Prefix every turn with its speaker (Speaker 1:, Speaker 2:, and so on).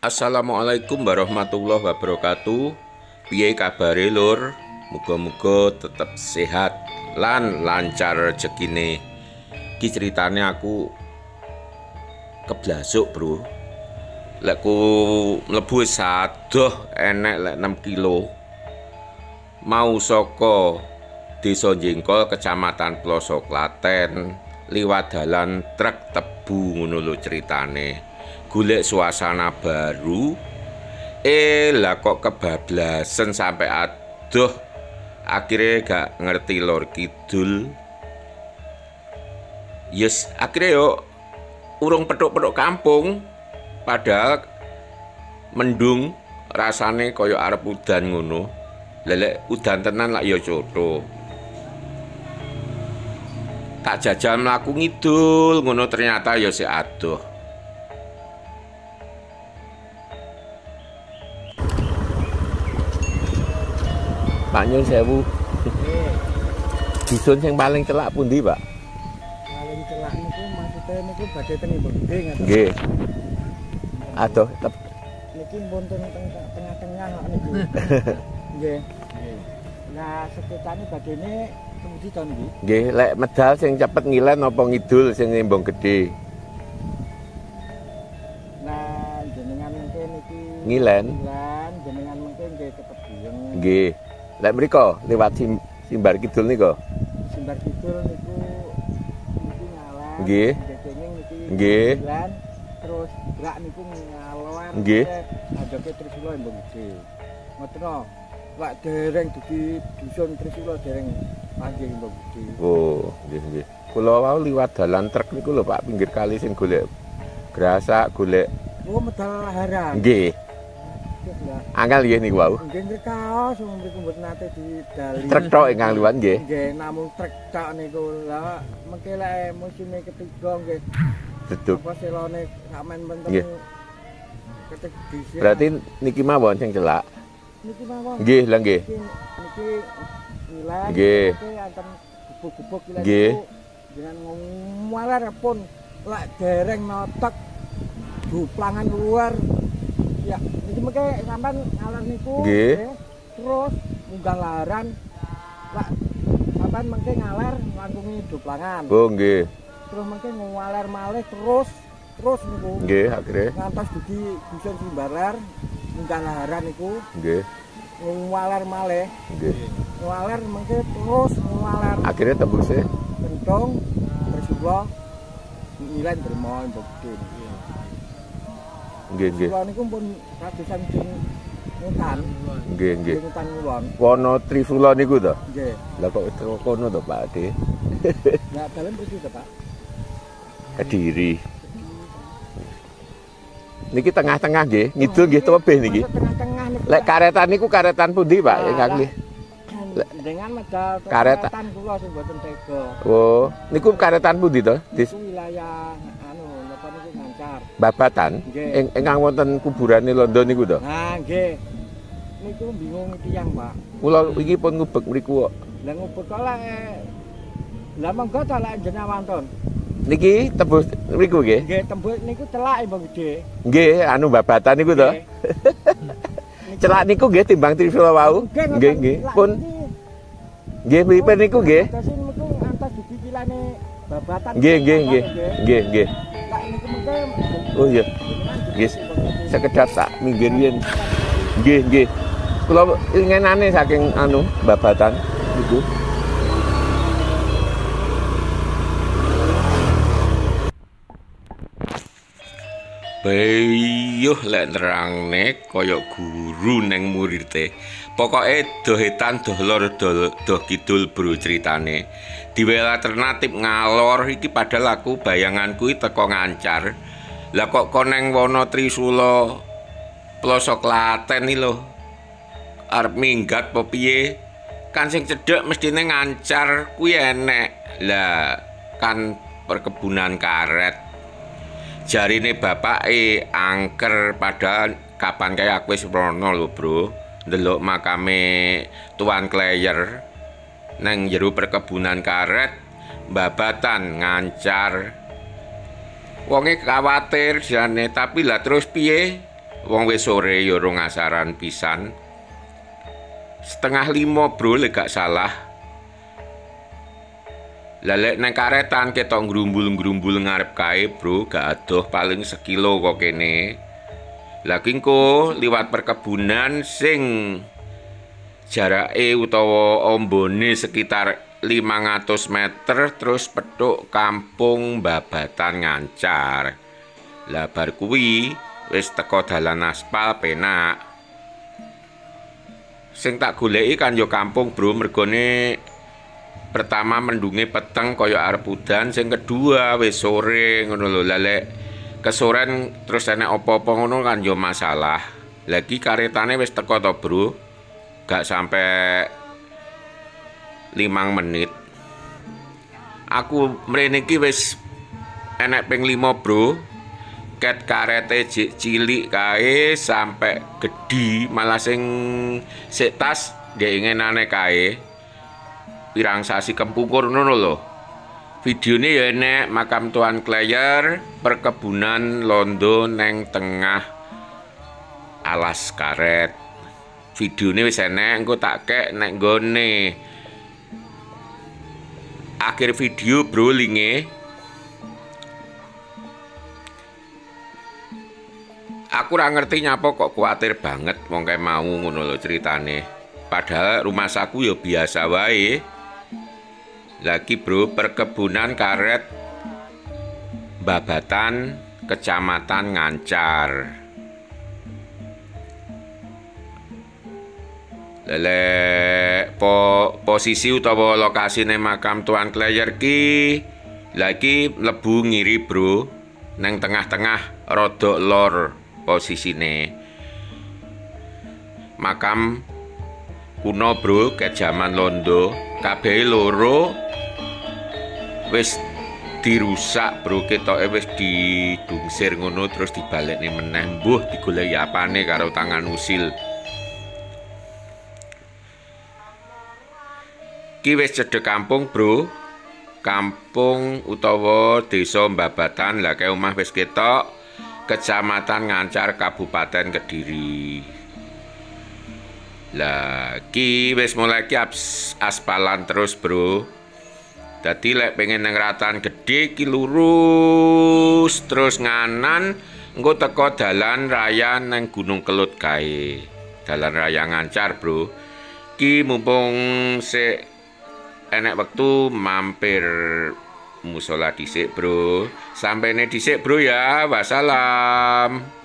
Speaker 1: Assalamualaikum warahmatullahi wabarakatuh. Piye kabare lur? Muga-muga tetep sehat lan lancar rezekine. Iki ceritane aku keblasuk, Bro. Lek ku mlebu sadoh enek lek 6 kilo. Mau saka Desa Jengkol, Kecamatan Ploso, Klaten, liwat dalan truk tebu ngono lho ceritane. Golek suasana baru, lah kok kebablasan sampai aduh, akhirnya gak ngerti lor kidul. Yes, akhirnya yo urung pedok-pedok kampung, padahal mendung rasane koyo arep udan ngono. Lelek udan tenan lak yo coto. Tak jajal mlaku ngidul ngono ternyata yo sik adoh. Pak Nyun sewu. Dusun sing paling celak pundi, Pak?
Speaker 2: Paling celak niku maksudnya niku badhe teng Ibu Gede ngoten.
Speaker 1: Nggih. Aduh,
Speaker 2: Niki pun tengah-tengah kok niku. Nggih. Nah, sekitane badene kemudian tahun iki.
Speaker 1: nggih, lek medal sing cepet ngilen apa ngidul sing Embong Gede?
Speaker 2: Nah, jenengan mungkin niki
Speaker 1: Ngilen.
Speaker 2: jenengan mungkin nggih ketebuyeng.
Speaker 1: Nggih. Lek mriko liwat Simbar Kidul nika.
Speaker 2: Simbar Kidul niku niki ngalah.
Speaker 1: Nggih.
Speaker 2: Kenging niki.
Speaker 1: Nggih.
Speaker 2: Ngilen, terus gerak niku ngalor.
Speaker 1: Nggih.
Speaker 2: Ajoke Trisula Embong Gede. Ngoten no. Wak dereng dugi dusun Trisula dereng panggih Embong Gede.
Speaker 1: Oh, nggih. Kula wau liwat dalan truk niku lho Pak, pinggir kali sing golek grasak, golek.
Speaker 2: Oh, medal haram.
Speaker 1: Nggih. Angel nggih niku wau.
Speaker 2: Nggih ngrekaos mriku mboten nate didali.
Speaker 1: Truk tok ingkang liwat nggih.
Speaker 2: Nggih, namung truk tok niku. Lah mengke lek musime ketiga nggih.
Speaker 1: Deduk.
Speaker 2: Apa selone sampean menten.
Speaker 1: Nggih.
Speaker 2: Ketik dhisik.
Speaker 1: Berarti niki mawon sing celak.
Speaker 2: niki mawon.
Speaker 1: Nggih, lah nggih.
Speaker 2: Niki wilayah
Speaker 1: Nggih.
Speaker 2: anten gubuk-gubuk wilayah
Speaker 1: Nggih.
Speaker 2: niku dengan ngwalar pun lek dereng notek duplangan luar. Ya, niki mengke sampean ngalar niku.
Speaker 1: Nggih.
Speaker 2: Terus munggah laran. Lek sampean mengke ngalar langkungi duplangan.
Speaker 1: Oh, nggih.
Speaker 2: Terus mengke ngalar malih terus niku.
Speaker 1: Nggih, akhire.
Speaker 2: Ngantos dugi dusun Simbalar munggah laran niku.
Speaker 1: Nggih.
Speaker 2: Ngalar malih.
Speaker 1: Nggih.
Speaker 2: Ngalar mengke terus ngalar.
Speaker 1: Akhirnya tembuse.
Speaker 2: Kentung Trisula ngilen Dermo Embong Gede.
Speaker 1: Nggih, nggih.
Speaker 2: Kula niku pun kadosan sing ngutan.
Speaker 1: Nggih, nggih.
Speaker 2: Ngutan kulon.
Speaker 1: Wono Trisula niku to?
Speaker 2: Nggih.
Speaker 1: Lah kok kono to, Pak Ade?
Speaker 2: Lah dalem mriki to, Pak?
Speaker 1: Kediri. Niki tengah-tengah nggih, ngidul nggih tebih niki.
Speaker 2: Tengah-tengah niku.
Speaker 1: Lek karetan niku karetan pundi, Pak? Ingkang nggih.
Speaker 2: Dengan medal
Speaker 1: Karetan.
Speaker 2: kula sing mboten tega.
Speaker 1: Oh, niku karetan pundi to?
Speaker 2: Itu wilayah napa niku Ngancar.
Speaker 1: Babatan.
Speaker 2: Nggih.
Speaker 1: Ingkang wonten kuburane Londo niku to?
Speaker 2: Nah, nggih. Niku bingung tiyang, Pak.
Speaker 1: Kula iki pun ngubek mriku kok.
Speaker 2: Lah ngubek kok lek lah monggo to lek jenengan wonten.
Speaker 1: Niki tebus mriku nggih.
Speaker 2: Nggih, tembus niku celak Embong Gede.
Speaker 1: Nggih, anu babatan niku to.
Speaker 2: Nggih.
Speaker 1: Celak niku nggih timbang Trisula wau. Nggih, nggih. Pun nggih pripun niku nggih.
Speaker 2: Dasin niku antas dugi kilane babatan.
Speaker 1: Nggih, nggih, nggih. Nggih, nggih.
Speaker 2: Lah niku mengke
Speaker 1: Oh iya. Nggih. Sekedap tak minggir yen. Nggih, nggih. Kula ingenane saking anu babatan niku. Bayuh lek nerangne kaya guru neng muridé. Pokoke dohetan doh lor doh kidul bro ceritane. Diwe alternatif ngalor iki padahal aku bayanganku teko Ngancar. Lah kok koneng Wono Trisula Ploso Klaten iki lho. Arep minggat apa piye? Kan sing cedhek mestine Ngancar kuwi enek. Lah kan perkebunan karet. Jarine bapake angker padahal kapan kaya aku wis rono lho, Bro. Ndelok makame Tuan Kleyer nang jero perkebunan karet babatan Ngancar. Wonge kuwatir jane, tapi lah terus piye? Wong wis sore ya rong asaran pisan. 4:30 bro lek gak salah. Lalek nang karetan ketok ngrumbul-ngrumbul ngarep kae bro, gak adoh paling sekilo kok kene. Lagi engko liwat perkebunan sing jarake utawa ombone sekitar 500 meter terus petuk kampung Babatan Ngancar. Lah bar kuwi wis teko dalan aspal penak. Sing tak goleki kan yo kampung bro, mergone pertama mendunge peteng kaya arep udan, sing kedua wis sore ngono lho. Lalek kesoren terus enek apa-apa ngono kan yo masalah. Lagi karetane wis teko to bro, gak sampai 5 menit. Aku mrene iki wis enek ping 5 bro. Ket karete cilik kae sampai gedhi, malah sing sik tas ngenane kae pirang sasi kempungkur ngono lho. Videone ya enek makam Tuan Kleyer, perkebunan londo neng tengah alas karet. Videone wis enek, engko tak kek nek nggone akhir video bro linge. Aku ora ngerti nyapa kok kuatir banget wong kae mau ngono lho ceritane. Padahal rumah saku ya biasa wae. Lagi bro, perkebunan karet Babatan, Kecamatan Ngancar. Posisi utawa lokasine makam Tuan Kleyer ki lagi mlebu ngiri bro, neng tengah-tengah rodok lor posisine. Makam kuno bro, ke jaman londo, kabeh loro wis dirusak bro, ketoke wis didungsir ngono terus dibalekne meneh. Mbuh digoleki apane karo tangan usil. Ki wis cedhek kampung bro, kampung utawa desa Babatan. Lah kae omah wis ketok, Kecamatan Ngancar, Kabupaten Kediri. Lah ki wis mulai ki aspalan terus bro. Dadi lek pengen nang Ratan Gedhe ki lurus terus nganan, engko teko dalan raya nang Gunung Kelut kae. Dalan raya Ngancar bro. Ki mumpung sik enek wektu mampir musola dhisik bro. Sampene dhisik bro ya. Wassalam.